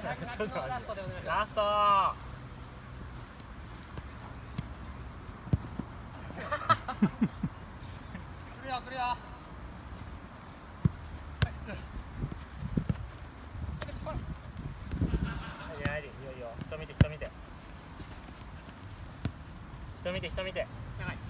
ラストでお願いします。 ラスト来るよ来るよ。いいよいいよ。人見て人見て。人見て人見て。 長い。